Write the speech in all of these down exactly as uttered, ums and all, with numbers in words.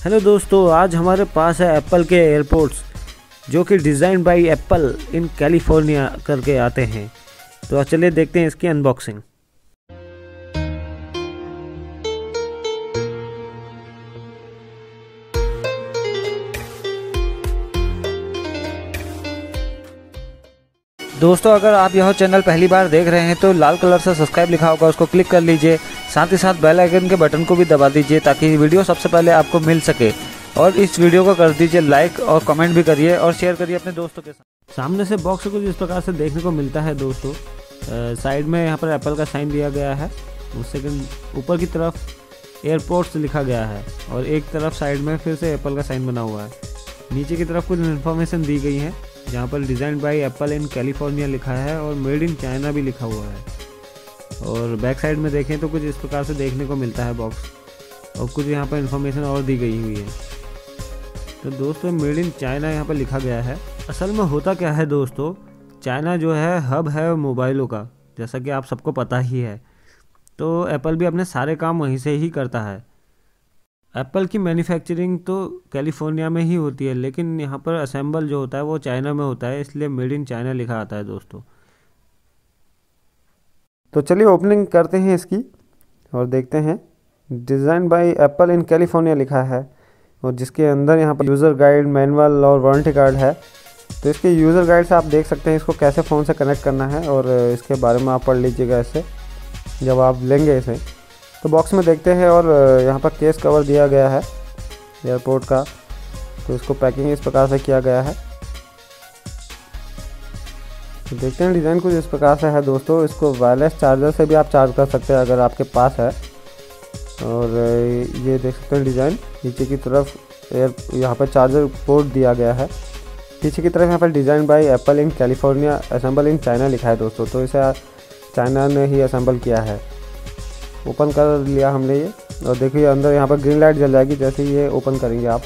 Hello दोस्तों, आज हमारे पास है एप्पल के एयरपोर्ट्स जो कि design by Apple in California करके आते हैं। तो चलिए देखते हैं इसकी अनबॉक्सिंग। दोस्तों, अगर आप यह चैनल पहली बार देख रहे हैं तो लाल कलर से सब्सक्राइब लिखा होगा, उसको क्लिक कर लीजिए। साथ ही साथ बेल आइकन के बटन को भी दबा दीजिए ताकि वीडियो सबसे पहले आपको मिल सके। और इस वीडियो को कर दीजिए लाइक और कमेंट भी करिए और शेयर करिए अपने दोस्तों के साथ। सामने से बॉक्स कुछ इस प्रकार से देखने को मिलता है दोस्तों। साइड में यहाँ पर एप्पल का साइन दिया गया है, सेकंड ऊपर की तरफ एयरपोर्ट्स लिखा गया है और एक तरफ साइड में फिर से एप्पल का साइन बना हुआ है। नीचे की तरफ कुछ इन्फॉर्मेशन दी गई है जहाँ पर design by Apple in California लिखा है और मेड इन चाइना भी लिखा हुआ है। और बैक साइड में देखें तो कुछ इस प्रकार से देखने को मिलता है बॉक्स, और कुछ यहाँ पर इन्फॉर्मेशन और दी गई हुई है। तो दोस्तों, मेड इन चाइना यहाँ पर लिखा गया है। असल में होता क्या है दोस्तों, चाइना जो है हब है मोबाइलों का, जैसा कि आप सबको पता ही है। तो एप्पल भी अपने सारे काम वहीं से ही करता है। एप्पल की मैन्युफैक्चरिंग तो कैलिफोर्निया में ही होती है, लेकिन यहाँ पर असेंबल जो होता है वो चाइना में होता है, इसलिए मेड इन चाइना लिखा आता है दोस्तों। तो चलिए ओपनिंग करते हैं इसकी और देखते हैं। Design by Apple in California लिखा है और जिसके अंदर यहाँ पर यूज़र गाइड, मैनुअल और वारंटी कार्ड है। तो इसके यूज़र गाइड से आप देख सकते हैं इसको कैसे फ़ोन से कनेक्ट करना है और इसके बारे में आप पढ़ लीजिएगा इससे जब आप लेंगे इसे। तो बॉक्स में देखते हैं और यहाँ पर केस कवर दिया गया है एयरपोर्ट का। तो इसको पैकिंग इस प्रकार से किया गया है। तो देखते हैं डिज़ाइन कुछ इस प्रकार से है दोस्तों। इसको वायरलेस चार्जर से भी आप चार्ज कर सकते हैं अगर आपके पास है। और ये देख सकते हैं डिज़ाइन नीचे की तरफ एयर यहाँ पर चार्जर पोर्ट दिया गया है। पीछे की तरफ यहाँ पर design by Apple in California, assemble in China लिखा है दोस्तों। तो इसे चाइना ने ही असेंबल किया है। ओपन कर लिया हमने ये, और देखिए अंदर यहाँ पर ग्रीन लाइट जल जाएगी जैसे ही ये ओपन करेंगे आप।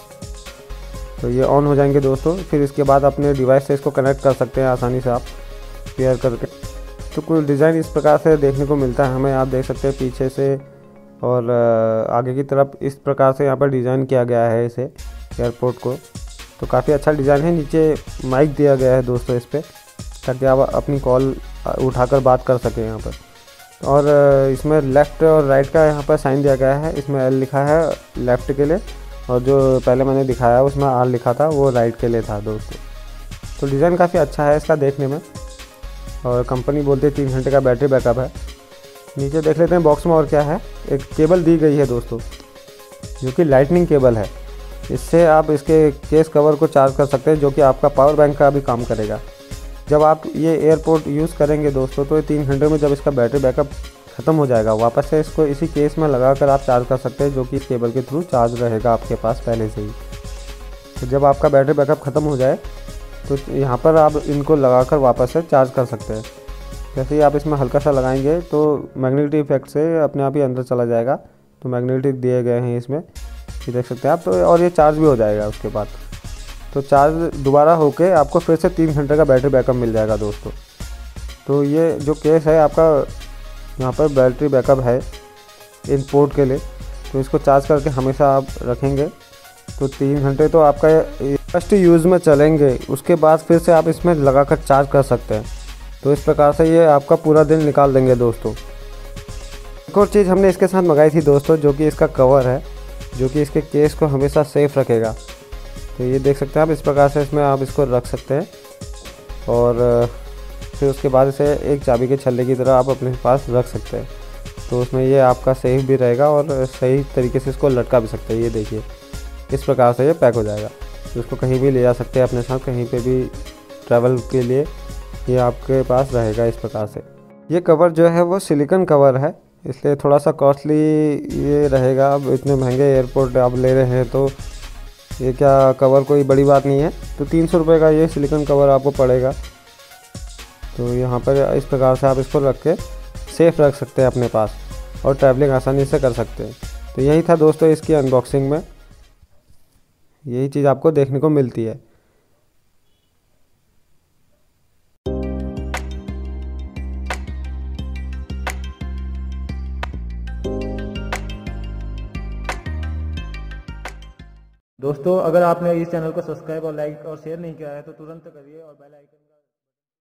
तो ये ऑन हो जाएंगे दोस्तों। फिर इसके बाद अपने डिवाइस से इसको कनेक्ट कर सकते हैं आसानी से आप पेयर करके। तो कुछ डिज़ाइन इस प्रकार से देखने को मिलता है हमें, आप देख सकते हैं पीछे से और आगे की तरफ इस प्रकार से यहाँ पर डिज़ाइन किया गया है इसे एयरपोर्ट को। तो काफ़ी अच्छा डिज़ाइन है। नीचे माइक दिया गया है दोस्तों इस पर, ताकि आप अपनी कॉल उठाकर बात कर सकें यहाँ पर। और इसमें लेफ़्ट और राइट का यहाँ पर साइन दिया गया है। इसमें एल लिखा है लेफ़्ट के लिए, और जो पहले मैंने दिखाया उसमें आर लिखा था वो राइट के लिए था दोस्तों। तो डिज़ाइन काफ़ी अच्छा है इसका देखने में, और कंपनी बोलती है तीन घंटे का बैटरी बैकअप है। नीचे देख लेते हैं बॉक्स में और क्या है। एक केबल दी गई है दोस्तों जो कि लाइटनिंग केबल है। इससे आप इसके केस कवर को चार्ज कर सकते हैं, जो कि आपका पावर बैंक का भी काम करेगा। जब आप ये एयरपोर्ट यूज़ करेंगे दोस्तों तो ये तीन घंटे में जब इसका बैटरी बैकअप ख़त्म हो जाएगा, वापस से इसको इसी केस में लगाकर आप चार्ज कर सकते हैं, जो कि इस केबल के थ्रू चार्ज रहेगा आपके पास पहले से ही। तो जब आपका बैटरी बैकअप ख़त्म हो जाए तो यहाँ पर आप इनको लगाकर वापस से चार्ज कर सकते हैं। जैसे ही आप इसमें हल्का सा लगाएंगे तो मैग्नेटिक इफेक्ट से अपने आप ही अंदर चला जाएगा। तो मैग्नेटिक दिए गए हैं इसमें, ये देख सकते हैं आप। तो और ये चार्ज भी हो जाएगा उसके बाद। तो चार्ज दोबारा होके आपको फिर से तीन घंटे का बैटरी बैकअप मिल जाएगा दोस्तों। तो ये जो केस है आपका, यहाँ पर बैटरी बैकअप है इन पोर्ट के लिए। तो इसको चार्ज करके हमेशा आप रखेंगे तो तीन घंटे तो आपका फर्स्ट यूज़ में चलेंगे। उसके बाद फिर से आप इसमें लगाकर चार्ज कर सकते हैं। तो इस प्रकार से ये आपका पूरा दिन निकाल देंगे दोस्तों। एक और चीज़ हमने इसके साथ मंगाई थी दोस्तों, जो कि इसका कवर है, जो कि इसके केस को हमेशा सेफ रखेगा। तो ये देख सकते हैं आप, इस प्रकार से इसमें आप इसको रख सकते हैं और फिर उसके बाद इसे एक चाबी के छल्ले की तरह आप अपने पास रख सकते हैं। तो उसमें ये आपका सेफ भी रहेगा और सही तरीके से इसको लटका भी सकते हैं। ये देखिए इस प्रकार से ये पैक हो जाएगा। तो इसको कहीं भी ले जा सकते हैं अपने साथ, कहीं पे भी ट्रैवल के लिए ये आपके पास रहेगा इस प्रकार से। ये कवर जो है वो सिलिकॉन कवर है, इसलिए थोड़ा सा कॉस्टली ये रहेगा। अब इतने महंगे एयरपोर्ट आप ले रहे हैं तो ये क्या कवर कोई बड़ी बात नहीं है। तो तीन सौ रुपये का ये सिलिकॉन कवर आपको पड़ेगा। तो यहाँ पर इस प्रकार से आप इसको रख के सेफ़ रख सकते हैं अपने पास और ट्रैवलिंग आसानी से कर सकते हैं। तो यही था दोस्तों इसकी अनबॉक्सिंग में, यही चीज़ आपको देखने को मिलती है। दोस्तों अगर आपने इस चैनल को सब्सक्राइब और लाइक और शेयर नहीं किया है तो तुरंत करिए और बेल आइकन का